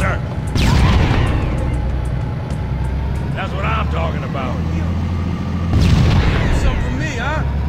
sir. That's what I'm talking about. Something for me, huh?